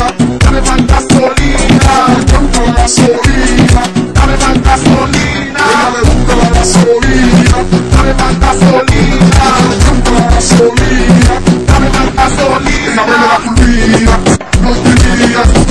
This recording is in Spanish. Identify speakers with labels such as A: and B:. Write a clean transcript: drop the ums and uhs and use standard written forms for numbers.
A: dame más gasolina, dame gasolina, dame más gasolina, ella le gusta la gasolina, dame más gasolina, dame gasolina, dame más gasolina, ella me la turbina, no te digas.